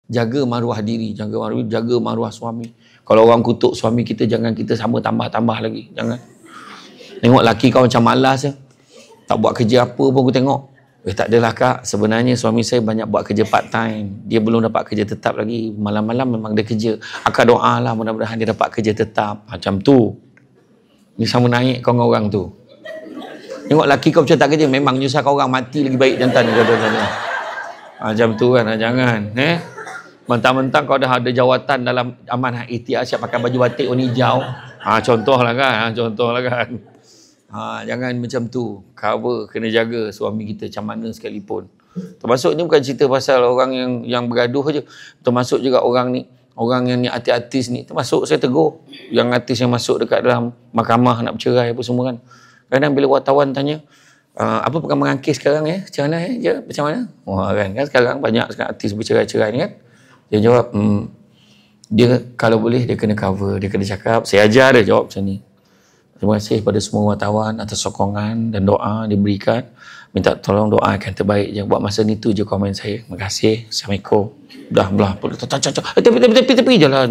Jaga maruah diri, jaga maruah suami. Kalau orang kutuk suami kita, jangan kita sama tambah-tambah lagi. Jangan. Tengok laki kau macam malas je. Tak buat kerja apa pun aku tengok. Tak adalah kak, sebenarnya suami saya banyak buat kerja part time. Dia belum dapat kerja tetap lagi. Malam-malam memang dia kerja. Akak doa lah mudah-mudahan dia dapat kerja tetap. Macam tu. Ni sama naik kau dengan orang tu. Tengok laki kau macam tak kerja, memang nyusahkan orang, mati lagi baik jantan. Macam tu kan, jangan. Mentang-mentang kau dah ada jawatan dalam amanah ikhtiar, siap pakai baju batik warna hijau. Contohlah kan. Jangan macam tu. Cover, kena jaga suami kita macam mana sekalipun. Termasuk ni bukan cerita pasal orang yang bergaduh je. Termasuk juga orang yang ni artis ni. Termasuk saya tegur. Yang artis yang masuk dekat dalam mahkamah nak bercerai apa semua kan. Kadang bila wartawan tanya, apa perkembangan kes sekarang macam mana macam mana? Kan sekarang banyak sekarang artis bercerai-cerai ni kan. Dia jawab, dia kalau boleh dia kena cover, dia kena cakap. Saya ajar dia jawab macam ni. Terima kasih kepada semua wartawan atas sokongan dan doa diberikan. Minta tolong doakan terbaik je. Buat masa ni tu je komen saya. Terima kasih. Assalamualaikum. Dah belah. Tepi jalan.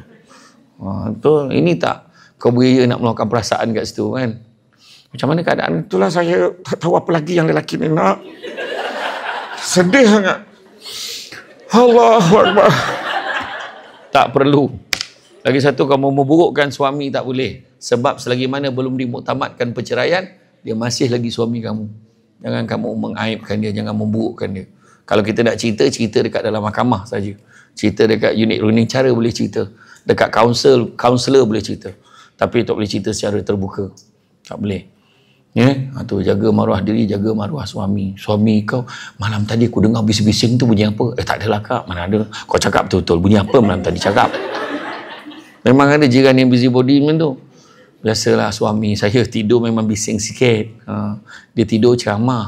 Ini tak kau beria nak melakukan perasaan kat situ kan. Macam mana keadaan? Itulah saya tak tahu apa lagi yang lelaki ni nak. Sedih sangat. Allahu Akbar. Tak perlu. Lagi satu, kamu memburukkan suami tak boleh. Sebab selagi mana belum dimuktamadkan perceraian, dia masih lagi suami kamu. Jangan kamu mengaibkan dia, jangan memburukkan dia. Kalau kita nak cerita dekat dalam mahkamah saja. Cerita dekat unit running cara boleh cerita. Dekat kaunselor boleh cerita. Tapi tak boleh cerita secara terbuka. Tak boleh. Tu jaga maruah diri, jaga maruah suami. Suami kau, malam tadi aku dengar bising-bising tu bunyi apa? Tak adalah kak, mana ada. Kau cakap betul-betul, bunyi apa malam tadi cakap? Memang ada jiran yang busybody macam tu. Biasalah suami saya tidur memang bising sikit. Dia tidur ceramah.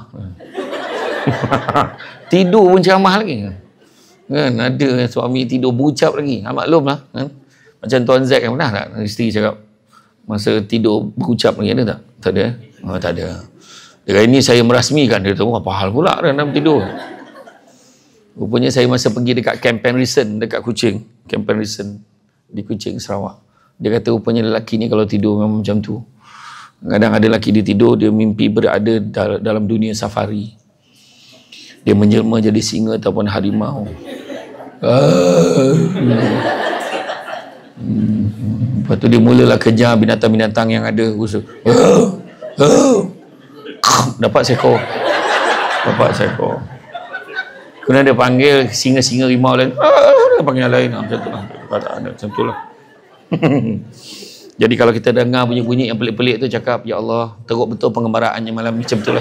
Tidur pun ceramah lagi. Kan? Ada suami tidur bucap lagi. Maklum lah. Kan? Macam Tuan Zack yang pernah tak? Isteri cakap, masa tidur berucap lagi ada tak? Tak ada. Tak ada. Dekat ini saya merasmikan. Dia tahu apa hal pula dalam tidur. Rupanya saya masa pergi dekat Camp Penrison dekat Kuching. Camp Penrison di Kuching, Sarawak. Dia kata rupanya lelaki ni kalau tidur memang macam tu. Kadang ada lelaki dia tidur, dia mimpi berada dalam dunia safari. Dia menjelma jadi singa ataupun harimau. Lepas tu dia mulalah kejar binatang-binatang yang ada. Dapat seekor. Kemudian dia panggil singa-singa rimau lain. Dia panggil yang lain. Macam tu lah. Jadi kalau kita dengar bunyi-bunyi yang pelik-pelik tu, cakap, ya Allah, teruk betul penggembaraannya malam ni. Macam tu lah.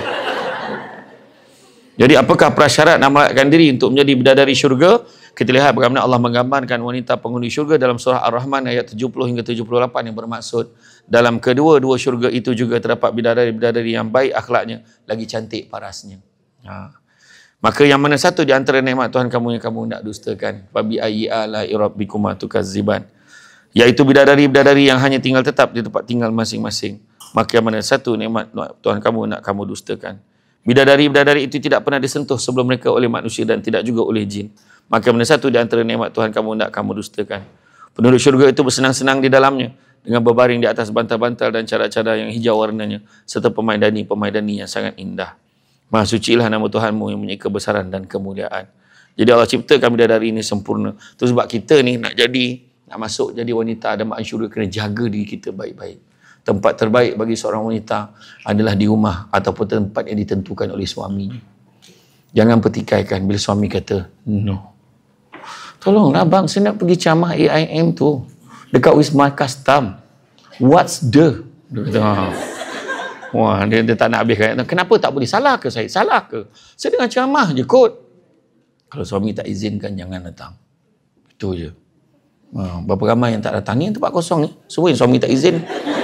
Jadi apakah prasyarat nak melakukan diri untuk menjadi bidadari syurga? Kita lihat bagaimana Allah menggambarkan wanita penghuni syurga dalam surah Ar-Rahman ayat 70 hingga 78 yang bermaksud dalam kedua-dua syurga itu juga terdapat bidadari-bidadari yang baik akhlaknya, lagi cantik parasnya. Maka yang mana satu di antara nikmat Tuhan kamu yang kamu hendak dustakan? Fabi ayyi ala'i rabbikuma tukazziban. Iaitu bidadari-bidadari yang hanya tinggal tetap di tempat tinggal masing-masing. Maka yang mana satu nikmat Tuhan kamu nak kamu dustakan? Bidadari-bidadari itu tidak pernah disentuh sebelum mereka oleh manusia dan tidak juga oleh jin. Maka mana satu di antara nikmat Tuhan kamu nak kamu dustakan? Penduduk syurga itu bersenang-senang di dalamnya dengan berbaring di atas bantal-bantal dan cadar-cadar yang hijau warnanya serta pemaidani-pemaidani yang sangat indah. Maha sucilah nama Tuhanmu yang mempunyai kebesaran dan kemuliaan. Jadi Allah ciptakan bidadari ini sempurna. Itu sebab kita ni nak masuk jadi wanita Adam Syurga, kena jaga diri kita baik-baik. Tempat terbaik bagi seorang wanita adalah di rumah ataupun tempat yang ditentukan oleh suaminya. Jangan pertikaikan bila suami kata no. Tolonglah bang, saya nak pergi camah AIM tu dekat Wisma Custom. What's the? Dia kata, wah, dia tak nak habiskan. Kenapa tak boleh? Salah ke saya? Salah ke? Saya dengar ceramah je kot. Kalau suami tak izinkan, jangan datang. Itu je. Berapa ramai yang tak datang ni, tempat kosong ni. Semua yang suami tak izin.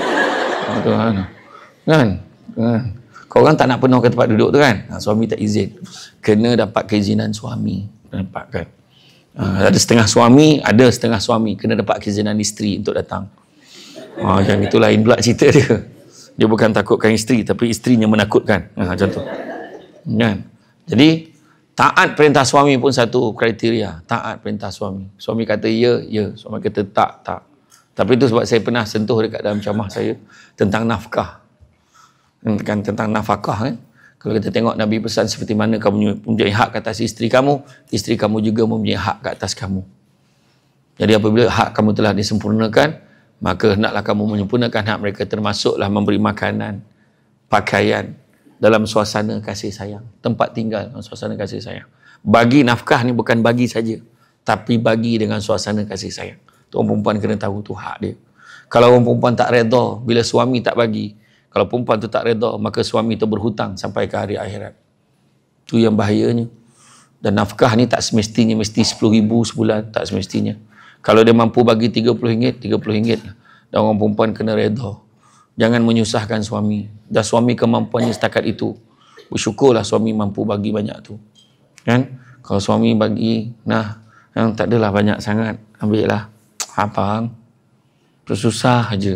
Kan? Kau orang tak nak penuhkan tempat duduk tu kan? Suami tak izin. Kena dapat keizinan suami. Dapatkan. Ada setengah suami, ada setengah suami. Kena dapat keizinan isteri untuk datang. Yang itu lain pula cerita dia. Dia bukan takutkan isteri, tapi isterinya menakutkan. Macam tu. Kan? Jadi, Taat perintah suami pun satu kriteria. Taat perintah suami. Suami kata ya, ya. Suami kata tak, tak. Tapi itu sebab saya pernah sentuh dekat dalam ceramah saya tentang nafkah. Tentang nafkah. Kalau kita tengok Nabi pesan seperti mana kamu mempunyai hak ke atas isteri kamu juga mempunyai hak ke atas kamu. Jadi apabila hak kamu telah disempurnakan, maka hendaklah kamu menyempurnakan hak mereka, termasuklah memberi makanan, pakaian, dalam suasana kasih sayang, tempat tinggal dalam suasana kasih sayang. Bagi nafkah ni bukan bagi saja, tapi bagi dengan suasana kasih sayang. Tu orang perempuan kena tahu tu hak dia. Kalau orang perempuan tak redha bila suami tak bagi, kalau perempuan tu tak redha, maka suami tu berhutang sampai ke hari akhirat. Tu yang bahayanya. Dan nafkah ni tak semestinya mesti 10,000 sebulan, tak semestinya. Kalau dia mampu bagi RM30, RM30 lah. Dan orang perempuan kena redha. Jangan menyusahkan suami. Dah suami kemampuannya setakat itu, bersyukurlah suami mampu bagi banyak tu. Kan? Kalau suami bagi, yang tak adalah banyak sangat, ambil lah. Abang, susah aja.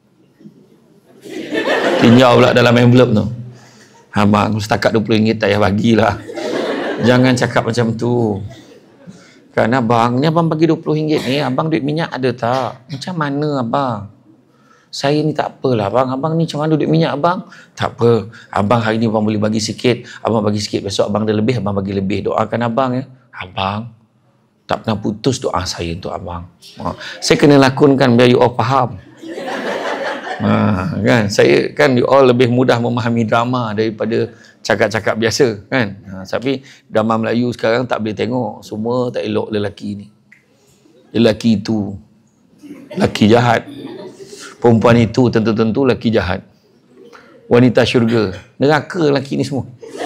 Tinjau pula dalam envelope tu. Abang, setakat RM20 tak payah bagilah. Jangan cakap macam tu. Kan abang, ni abang bagi RM20 ni, abang duit minyak ada tak? Macam mana abang? Saya ni tak apalah abang. Abang ni macam mana duit minyak abang? Tak apa. Abang hari ni abang boleh bagi sikit. Abang bagi sikit. Besok abang ada lebih, abang bagi lebih. Doakan abang ya. Abang tak pernah putus doa saya untuk abang. Saya kena lakonkan biar you all faham. Kan? Saya kan you all lebih mudah memahami drama daripada cakap-cakap biasa. Kan? Tapi drama Melayu sekarang tak boleh tengok. Semua tak elok lelaki ni. Lelaki itu. Lelaki jahat. Perempuan itu tentu-tentu lelaki jahat. Wanita syurga. Neraka lelaki ni semua.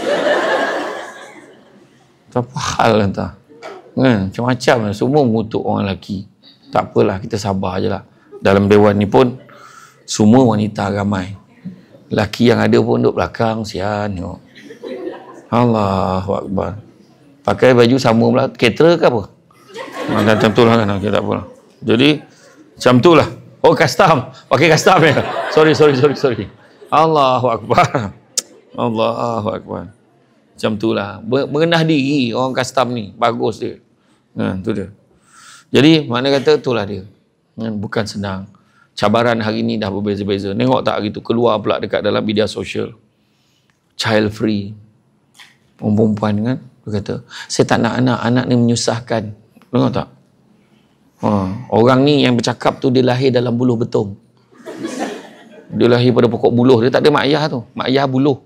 Apa hal entah. Macam-macam lah. Semua mengutuk orang lelaki. Tak apalah, kita sabar je lah. Dalam dewan ni pun, semua wanita ramai. Lelaki yang ada pun duduk belakang, sian. Tengok. Allahu Akbar. Pakai baju sama pula. Caterer ke apa? Macam tu lah kan. Okay, tak apalah. Jadi, macam tu lah. Oh, custom. Pakai custom ya. Sorry. Allahu Akbar. Allahu Akbar. Macam tu lah. Merendah diri orang custom ni. Bagus dia. Tu dia. Jadi, mana kata itulah dia. Bukan senang. Cabaran hari ni dah berbeza-beza. Tengok tak hari tu keluar pula dekat dalam media sosial. Child free. Orang perempuan kan. Dia kata, saya tak nak anak ni menyusahkan. Tengok tak? Orang ni yang bercakap tu dia lahir dalam buluh betung. Dia lahir pada pokok buluh. Dia tak ada mak ayah tu. Mak ayah buluh.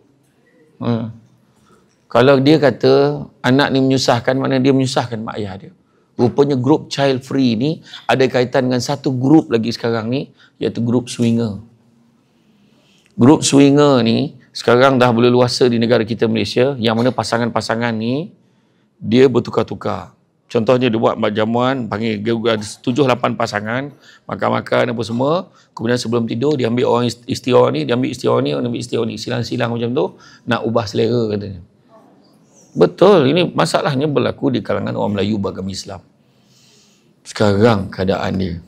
Kalau dia kata anak ni menyusahkan, mana dia menyusahkan mak ayah dia. Rupanya grup child free ni ada kaitan dengan satu grup lagi sekarang ni, iaitu grup swinger. Grup swinger ni sekarang dah berleluasa di negara kita Malaysia, yang mana pasangan-pasangan ni dia bertukar-tukar. Contohnya dia buat jamuan, panggil 7-8 pasangan, makan-makan apa semua. Kemudian sebelum tidur, dia ambil orang isteri orang ni, dia ambil isteri orang ni, dia ambil isteri orang ni. Silang-silang macam tu, nak ubah selera katanya. Betul, ini masalahnya berlaku di kalangan orang Melayu beragama Islam. Sekarang keadaan dia.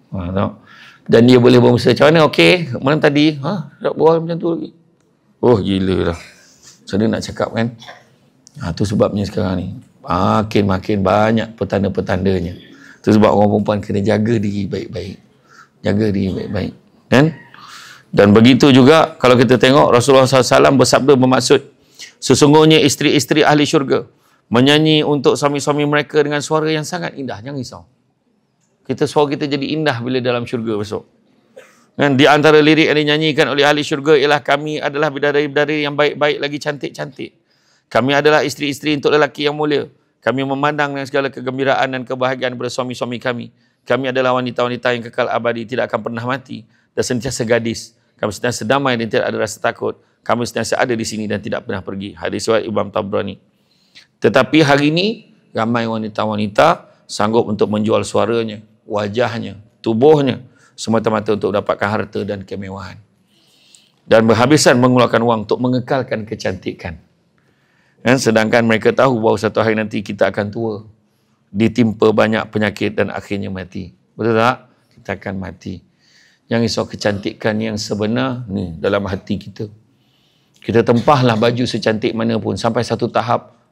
Dan dia boleh berusaha, macam mana? Okey, mana tadi? Tak buat macam tu lagi. Oh, gila lah. So, dia nak cakap kan? Itu sebabnya sekarang ni. Makin banyak petanda-petandanya. Itu sebab orang perempuan kena jaga diri baik-baik. Jaga diri baik-baik. Kan? Dan begitu juga kalau kita tengok Rasulullah SAW bersabda bermaksud, sesungguhnya isteri-isteri ahli syurga menyanyi untuk suami-suami mereka dengan suara yang sangat indah. Jangan risau. Suara kita jadi indah bila dalam syurga besok. Kan? Di antara lirik yang dinyanyikan oleh ahli syurga ialah, kami adalah bidadari-bidadari yang baik-baik lagi cantik-cantik. Kami adalah isteri-isteri untuk lelaki yang mulia. Kami memandang dengan segala kegembiraan dan kebahagiaan kepada suami-suami kami. Kami adalah wanita-wanita yang kekal abadi, tidak akan pernah mati dan sentiasa gadis. Kami sentiasa damai dan tidak ada rasa takut. Kami sentiasa ada di sini dan tidak pernah pergi. Hadis riwayat Imam Tabrani. Tetapi hari ini ramai wanita-wanita sanggup untuk menjual suaranya, wajahnya, tubuhnya semata-mata untuk dapatkan harta dan kemewahan. Dan berhabisan mengeluarkan wang untuk mengekalkan kecantikan. Sedangkan mereka tahu bahawa satu hari nanti kita akan tua, ditimpa banyak penyakit dan akhirnya mati. Betul tak? Kita akan mati. Yang risau kecantikan yang sebenar ni dalam hati kita. Kita tempahlah baju secantik mana pun sampai satu tahap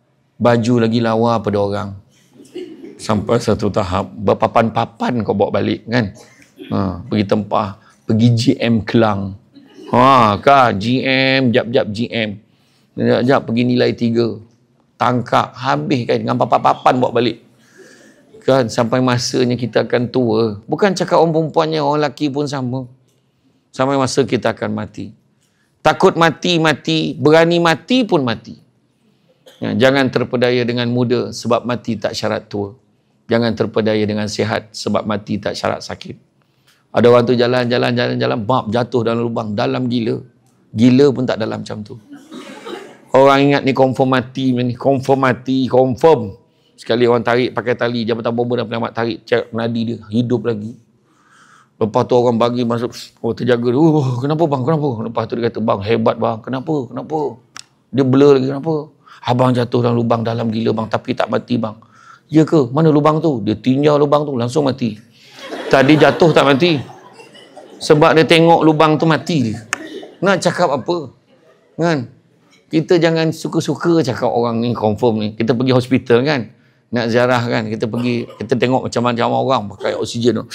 baju lagi lawa pada orang. Sampai satu tahap berpapan-papan kau bawa balik kan. Pergi tempah, pergi GM Kelang. Kan GM, jap-jap GM. Jap-jap pergi nilai 3. Tangkap, habis kan dengan papan-papan bawa balik. Kan sampai masanya kita akan tua. Bukan cakap orang perempuannya, orang lelaki pun sama. Sampai masa kita akan mati. Takut mati, mati. Berani mati pun mati. Jangan terpedaya dengan muda sebab mati tak syarat tua. Jangan terpedaya dengan sihat sebab mati tak syarat sakit. Ada orang tu jalan, bab jatuh dalam lubang, dalam gila. Gila pun tak dalam macam tu. Orang ingat ni confirm mati, confirm. Sekali orang tarik pakai tali, Jabatan Bomba dan Penyelamat tarik, cek nadi dia, hidup lagi. Lepas tu orang bagi masuk, terjaga dia, kenapa bang, kenapa? Lepas tu dia kata, bang hebat bang, kenapa? Dia blur lagi, kenapa? Abang jatuh dalam lubang dalam gila bang, tapi tak mati bang. Ya ke? Mana lubang tu? Dia tinjau lubang tu, langsung mati. Tadi jatuh tak mati. Sebab dia tengok lubang tu mati dia. Nak cakap apa? Kan? Kita jangan suka-suka cakap orang ni confirm ni. Kita pergi hospital kan? Nak ziarah kan? Kita pergi, kita tengok macam-macam orang pakai oksigen tu.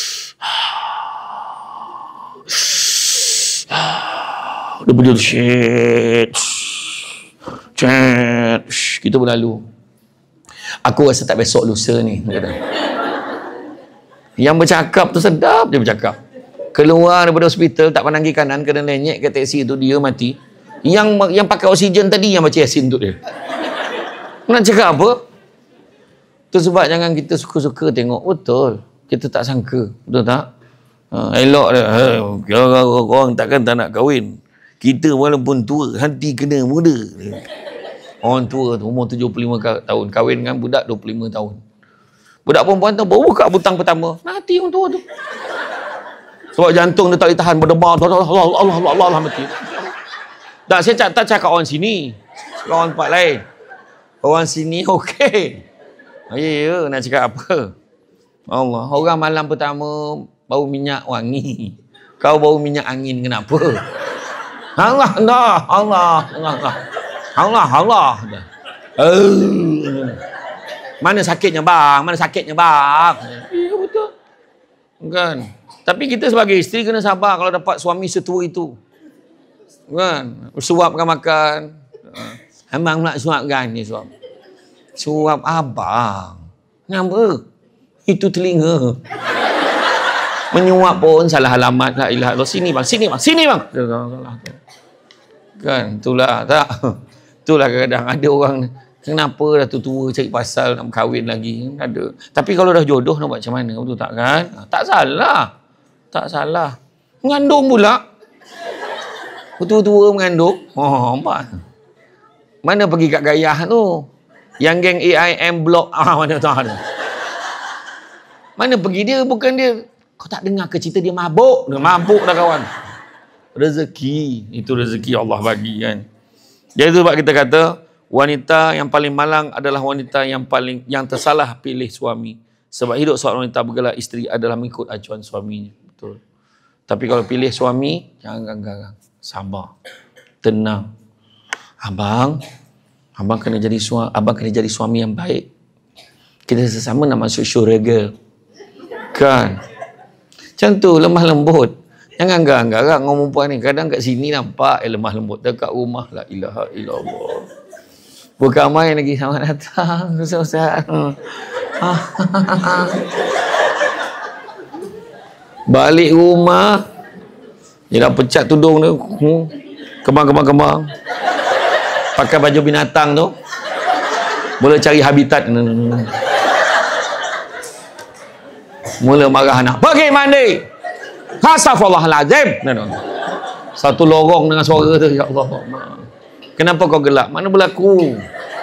Dia berdua shit. Kita berlalu. Aku rasa tak besok lusa ni. Yang bercakap tu sedap dia bercakap. Keluar daripada hospital tak pandang kiri kanan, kena lenyek ke teksi tu, dia mati. Yang pakai oksigen tadi yang baca Yasin tu dia. Nak cakap apa? Tu sebab jangan kita suka-suka tengok. Betul. Kita tak sangka. Betul tak? Elok dia. Orang takkan tak nak kahwin. Kita walaupun tua, hati kena muda. Orang tua tu umur 75 tahun. Kahwin dengan budak 25 tahun. Budak perempuan tu baru buka butang pertama. Mati orang tua tu. Sebab jantung dia tak boleh tahan. Berdebar. Allah mati. Tak, saya tak cakap orang sini. Orang tempat lain. Orang sini okey. Ya, nak cakap apa? Allah. Orang malam pertama bau minyak wangi. Kau bau minyak angin kenapa? Allah. Mana sakitnya bang? Ya betul. Kan? Tapi kita sebagai isteri kena sabar kalau dapat suami setua itu. Kan? Suapkan makan. Abang nak suapkan ni suap. Suap abang. Kenapa? Itu telinga. Menyuap pun salah alamat. La ilaha illallah. Sini bang. Kan? Itulah tak. Itulah kadang-kadang ada orang kenapa dah tua cari pasal nak kahwin lagi. Ada. Tapi kalau dah jodoh nak buat macam mana? Betul tak kan? Tak salah. Mengandung pula. Tua-tua mengandung. Nampak? Mana pergi kat Gayah tu? Yang geng AIM blok. Mana tahu ada. Mana pergi dia? Bukan dia. Kau tak dengar ke cerita dia mabuk? Dia mabuk dah kawan. Rezeki. Itu rezeki Allah bagi kan. Jadi itu sebab kita kata wanita yang paling malang adalah wanita yang tersalah pilih suami. Sebab hidup seorang wanita bergelar isteri adalah mengikut acuan suaminya. Betul. Tapi kalau pilih suami, jangan garang. Sabar. Tenang. Abang kena jadi suami yang baik. Kita sesama nak masuk syurga. Kan? Macam tu, lemah lembut. Jangan garang-garang orang perempuan ni. Kadang kat sini nampak lemah lembut. Dekat rumah, la ilaha illallah. Bukan main lagi, selamat datang. Ustaz. Balik rumah, dia dah pecat tudung tu. Kembang. Pakai baju binatang tu. Mula cari habitat. Mula marah anak. Pergi mandi. Astaghfirullahalazim. Satu lorong dengan suara tu. Ya Allah. Kenapa kau gelap? Mana berlaku?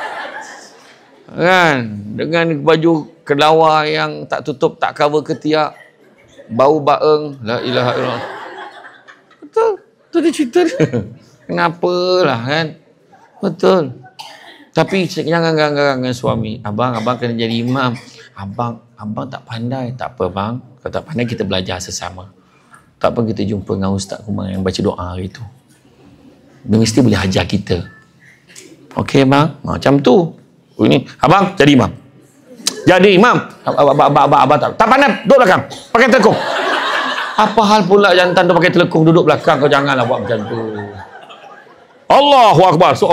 Kan? Dengan baju kelawar yang tak tutup, tak cover ketiak. Bau baeng. La ilaha illallah. Betul. Itu dia cerita dia. Kenapalah kan? Betul. Tapi jangan garang-garang dengan suami. Abang kena jadi imam. Abang tak pandai. Tak apa bang. Kalau tak pandai kita belajar sesama. Tak apa kita jumpa dengan ustaz rumah yang baca doa hari tu. Dia mesti boleh ajar kita. Okey bang? Macam tu. Ini, abang jadi imam. Jadi imam. Abang tak pandai duduk belakang. Pakai telekung. Apa hal pula jantan tu pakai telekung duduk belakang? Kau janganlah buat macam tu. Allahu Akbar. So,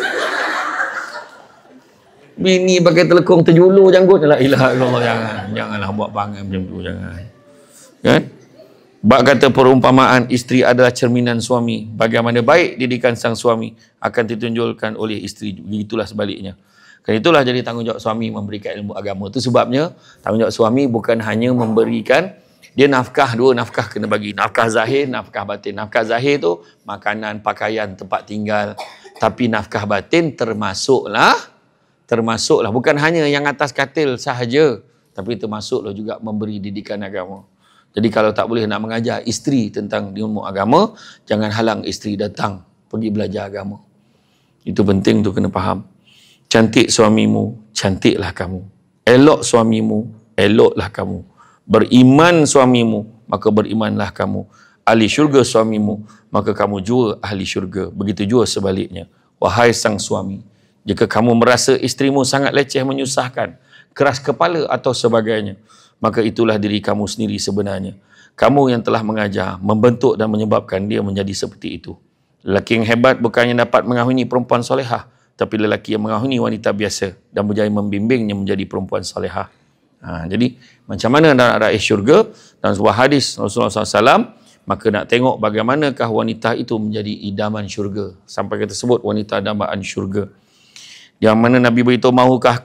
bini pakai telekung terjulur janggut. La ilaha illallah. Janganlah buat perangai macam tu. Jangan. Kan? Bab kata perumpamaan isteri adalah cerminan suami. Bagaimana baik didikan sang suami akan ditunjukkan oleh isteri. Itulah sebaliknya. Kerana itulah jadi tanggungjawab suami memberikan ilmu agama. Itu sebabnya tanggungjawab suami bukan hanya memberikan dia nafkah, dua nafkah kena bagi. Nafkah zahir, nafkah batin. Nafkah zahir tu makanan, pakaian, tempat tinggal. Tapi nafkah batin termasuklah. Bukan hanya yang atas katil sahaja. Tapi termasuklah juga memberi didikan agama. Jadi kalau tak boleh nak mengajar isteri tentang ilmu agama, jangan halang isteri datang pergi belajar agama. Itu penting tu kena faham. Cantik suamimu, cantiklah kamu. Elok suamimu, eloklah kamu. Beriman suamimu, maka berimanlah kamu. Ahli syurga suamimu, maka kamu juga ahli syurga. Begitu juga sebaliknya. Wahai sang suami, jika kamu merasa isterimu sangat leceh, menyusahkan, keras kepala atau sebagainya, maka itulah diri kamu sendiri sebenarnya. Kamu yang telah mengajar, membentuk dan menyebabkan dia menjadi seperti itu. Lelaki yang hebat bukannya dapat mengahuni perempuan solehah, tapi lelaki yang mengahuni wanita biasa dan berjaya membimbingnya menjadi perempuan solehah. Jadi macam mana nak raih syurga? Dalam sebuah hadis Rasulullah SAW, maka nak tengok bagaimanakah wanita itu menjadi idaman syurga. Sampai kita sebut wanita dambaan syurga. Yang mana Nabi beritahu, mahukah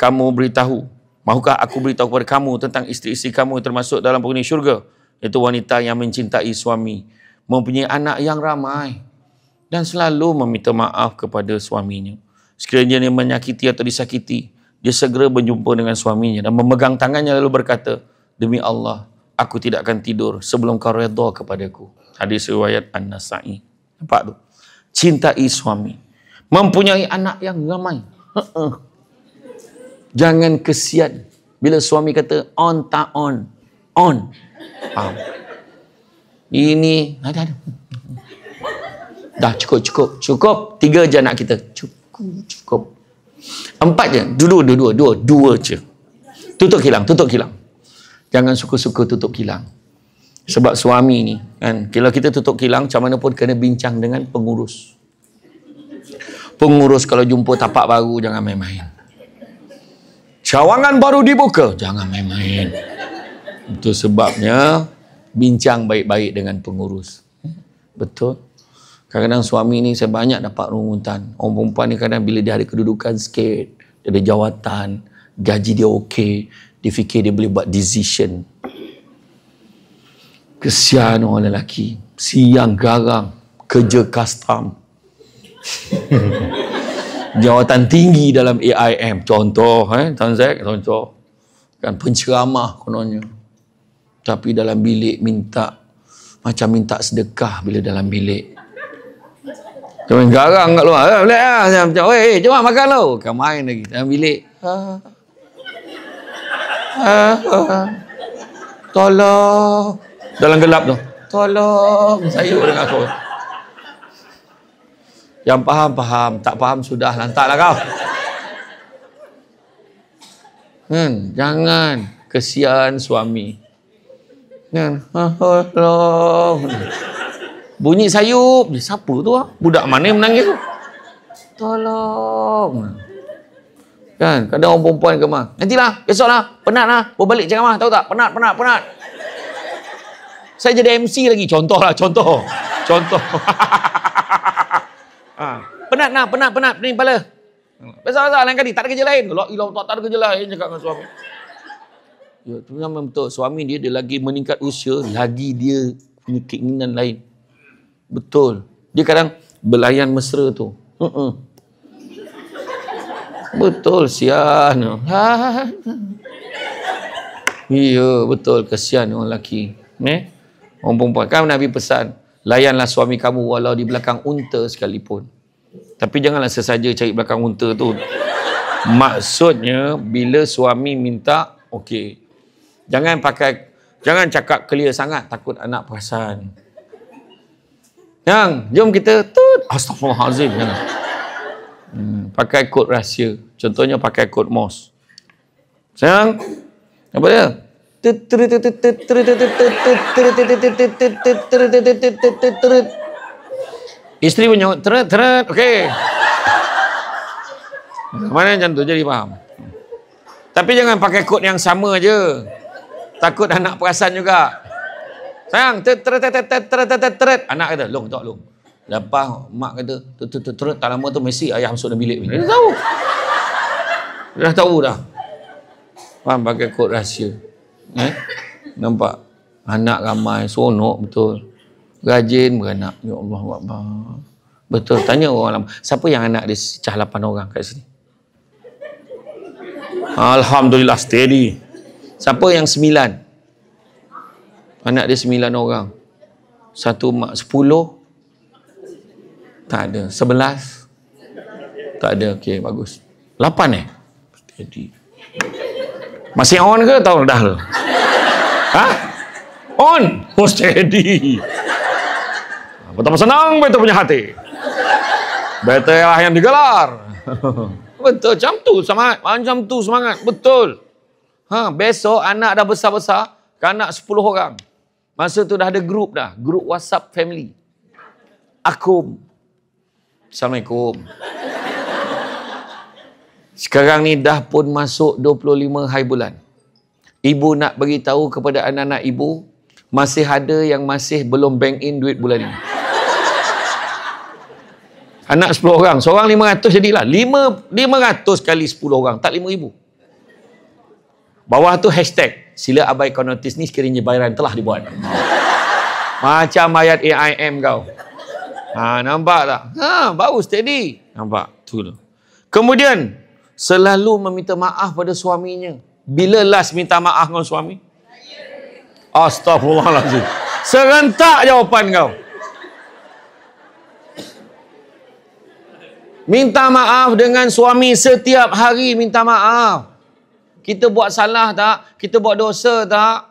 aku beritahu kepada kamu tentang isteri-isteri kamu yang termasuk dalam penghuni syurga? Itu wanita yang mencintai suami, mempunyai anak yang ramai dan selalu meminta maaf kepada suaminya. Sekiranya dia menyakiti atau disakiti, dia segera berjumpa dengan suaminya dan memegang tangannya lalu berkata, demi Allah, aku tidak akan tidur sebelum kau redha kepadaku. Hadis riwayat An-Nasa'i. Nampak tu? Cintai suami. Mempunyai anak yang ramai. Jangan kesian bila suami kata on tak on. On. Faham? Ini dah cukup. 3 je anak kita. Cukup. 4 je. Dua je. Tutup kilang. Jangan suka-suka tutup kilang. Sebab suami ni kan, kalau kita tutup kilang macam mana pun kena bincang dengan pengurus. Pengurus kalau jumpa tapak baru jangan main-main. Cawangan baru dibuka, jangan main-main. Itu sebabnya bincang baik-baik dengan pengurus. Betul. Kadang-kadang suami ni saya banyak dapat rungutan. Orang perempuan ni kadang bila dia ada kedudukan sikit, dia ada jawatan, gaji dia okey, dia fikir dia boleh buat decision. Kesian orang lelaki. Siang garang, kerja custom. Jawatan tinggi dalam AIM. Contoh, Tuan Zek, contoh. Kan penceramah kononnya. Tapi dalam bilik minta sedekah bila dalam bilik. Jangan garang kat luar. Macam, jom makan lo. Kan main lagi dalam bilik. Tolong. Dalam gelap tu. Tolong. Sayur dengan aku. Yang faham. Tak faham sudah. Lantaklah kau. Jangan. Kesian suami. Tolong. Bunyi sayup. Siapa tu? Budak mana yang menangis tu? Tolong. Kan? Kadang orang perempuan ke mah. Nantilah. Besoklah. Penat lah. Berbalik cakap mah. Tahu tak? Penat. Saya jadi MC lagi. Contoh. Penat. Pening kepala. Besok lain kali. Tak ada kerja lain. Tak ada kerja lain. Cakap dengan suami. Ya, tu memang betul. Suami dia lagi meningkat usia, lagi dia punya keinginan lain. Betul. Dia kadang belayan mesra tu. Betul, sian. Ya, betul. Kesian orang lelaki. Orang perempuan. Kan Nabi pesan, layanlah suami kamu walau di belakang unta sekalipun. Tapi janganlah sesaja cari belakang unta tu. Maksudnya, bila suami minta, okey. Jangan cakap clear sangat, takut anak perasan. Jom kita Astagfirullahalazim. Pakai kod rahsia. Contohnya pakai kod Morse. Sayang, apa dia? Isteri menyahut teret. Okey. Mana macam tu, jadi faham. Tapi jangan pakai kod yang sama je. Takut anak perasan juga. Sayang, teret. Anak kata, long. Lepas mak kata, teret. Tak lama tu Messi ayah masuk dalam bilik. Dia tahu. Dah tahu dah. Faham, pakai kod rahsia. Nampak? Anak ramai, seronok betul. Rajin beranak. Ya Allah, betul. Tanya orang lama. Siapa yang anak dia cah 8 orang kat sini? Alhamdulillah, steady. Siapa yang 9? Anak dia 9 orang. Satu mak 10? Tak ada. 11? Tak ada. Okey, bagus. 8 Steady. Masih on ke? Tahu dah tu. Ha? On? Oh, steady. Betapa senang betul punya hati. Betul lah yang digelar. Betul, macam tu semangat. Betul. Besok anak dah besar-besar, anak 10 orang. Masa tu dah ada grup dah, grup WhatsApp family. Akum. Assalamualaikum. Sekarang ni dah pun masuk 25 hari bulan. Ibu nak bagi tahu kepada anak-anak ibu, masih ada yang masih belum bank in duit bulan ni. Anak 10 orang. Seorang 500 jadilah. 500 kali 10 orang. Tak 5,000. Bawah tu hashtag. Sila abaikan notis ni sekiranya bayaran telah dibuat. Macam ayat AIM kau. Nampak tak? Baru steady. Nampak? Tu. Kemudian, selalu meminta maaf pada suaminya. Bila last minta maaf dengan suami? Astaghfirullahaladzim. Serentak jawapan kau. Minta maaf dengan suami setiap hari, minta maaf. Kita buat salah tak? Kita buat dosa tak?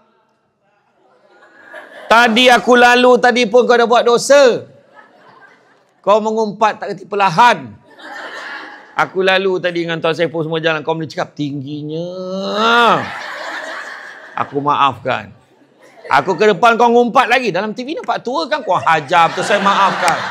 Tadi aku lalu, tadi pun kau dah buat dosa. Kau mengumpat tak kerti perlahan. Aku lalu tadi dengan Tuan Saiful semua jalan, kau boleh cakap tingginya. Aku maafkan. Aku ke depan kau ngumpat lagi. Dalam TV nampak tua kan, kau hajar betul, saya maafkan.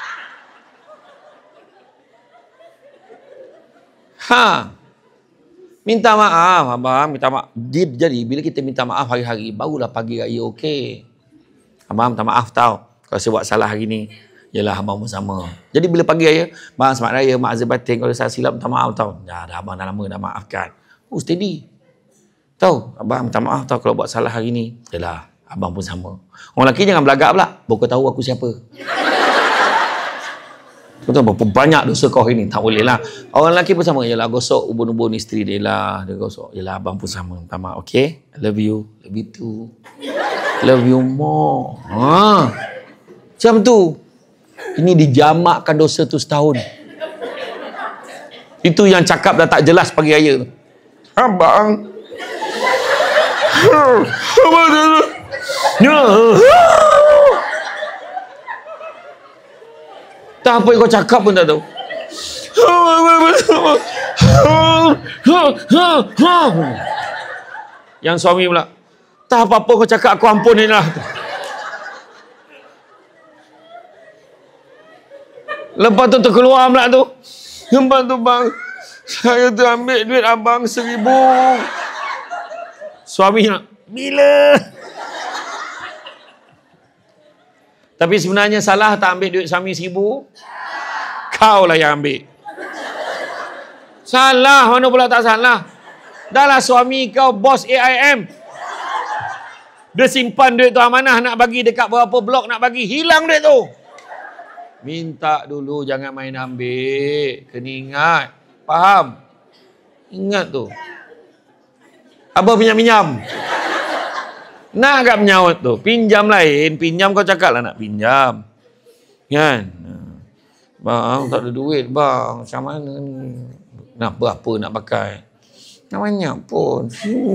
Minta maaf, abang, minta maaf. Jadi, bila kita minta maaf hari-hari, barulah pagi raya okey. Abang, minta maaf tau. Kalau saya buat salah hari ni, yalah abang pun sama. Jadi, bila pagi raya, bang, selamat raya, mak azir batin, kalau saya silap, minta maaf tau. Dah abang dah lama dah maafkan. Oh, steady. Tahu, abang minta maaf tau kalau buat salah hari ni. Yalah, abang pun sama. Orang lelaki jangan belagak pula. Kau tahu aku siapa. Betul, berapa banyak dosa kau hari ni. Tak boleh lah. Orang lelaki pun sama. Yalah, gosok ubun-ubun isteri dia lah. Dia gosok. Yalah, abang pun sama. Minta maaf. Okay? I love you. Love you too. Love you more. Macam tu. Ini dijamakkan dosa tu setahun. Itu yang cakap dah tak jelas pagi raya tu. Abang. Tak apa yang kau cakap pun tak tahu. Yang suami pula, tak apa-apa kau cakap, aku ampunin lah. Lepas tu terkeluar pula tu. Lepas tu bang, saya tu ambil duit abang 1,000. Suami nak, bila? Tapi sebenarnya salah tak ambil duit suami 1,000? Kau lah yang ambil. Salah, mana pula tak salah? Dah lah suami kau bos AIM. Dia simpan duit tu amanah, nak bagi dekat berapa blok nak bagi. Hilang duit tu. Minta dulu, jangan main ambil. Kena ingat. Faham? Ingat tu. Abang pinjam-pinjam. Nak agak menyawat tu. Pinjam lain. Pinjam kau cakap lah nak pinjam. Kan? Bang, tak ada duit bang. Macam mana ni? Nak berapa nak pakai? Nak banyak pun.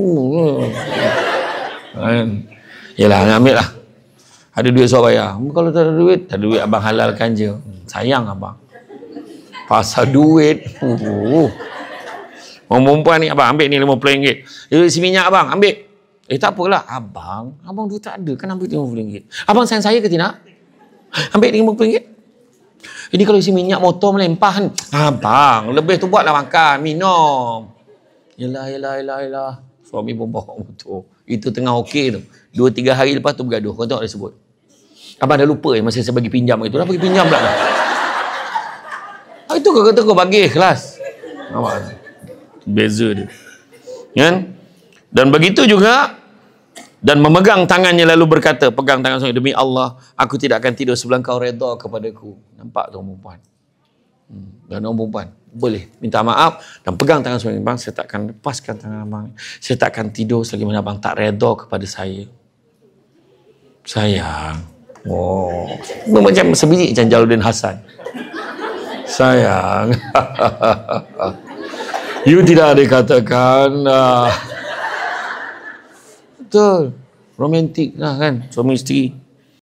Kan? Yelah, nak ambil lah. Ada duit suruh bayar. Kalau tak ada duit, tak ada duit abang halalkan je. Sayang abang. Pasal duit. Orang perempuan ni, abang ambil ni RM50. Isi minyak abang, ambil. Tak apalah. Abang duit tak ada, kan ambil RM50. Abang sayang saya ke tidak? Ambil RM50. Ini kalau isi minyak motor melempah ni. Abang, lebih tu buatlah makan, minum. Yelah. Suami pun bawa motor. Itu tengah okey tu. 2-3 hari lepas tu bergaduh. Kau tengok dia sebut. Abang dah lupa masa saya bagi pinjam itu. Dah bagi pinjam pula dah. Itu kau kata kau bagi ikhlas. Nampak? Beza dia. Kan? Dan begitu juga, dan memegang tangannya lalu berkata, pegang tangan suami, demi Allah, aku tidak akan tidur sebelum kau redha kepadaku. Nampak tu orang perempuan. Dan orang perempuan boleh minta maaf dan pegang tangan suami. Bang, saya takkan lepaskan tangan abang. Saya takkan tidur selagi mana abang tak redha kepada saya. Sayang. Macam sebiji macam Jaluddin Hasan. Sayang. You tidak ada katakan. Betul. Romantik lah kan, suami isteri.